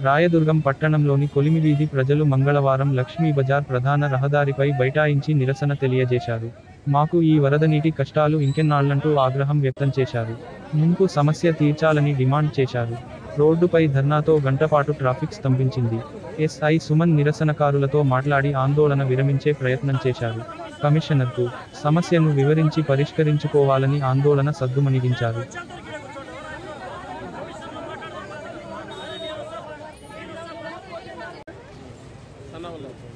రాయదుర్గం పట్టణంలోని కొలిమివీధి ప్రజలు మంగళవారం లక్ష్మీబజార్ ప్రధాన రహదారిపై బైఠాయించి నిరసన తెలియజేశారు. మాకు ఈ వరదనీటి కష్టాలు ఇంకెన్నాళ్లంటూ ఆగ్రహం వ్యక్తం చేశారు. ముంపు సమస్య తీర్చాలని డిమాండ్ చేశారు. రోడ్డుపై ధర్నాతో గంటపాటు ట్రాఫిక్ స్తంభించింది. ఎస్ఐ సుమన్ నిరసనకారులతో మాట్లాడి ఆందోళన విరమించే ప్రయత్నం చేశారు. కమిషనర్కు సమస్యను వివరించి పరిష్కరించుకోవాలని ఆందోళన సద్దుమణిగించారు. అన్న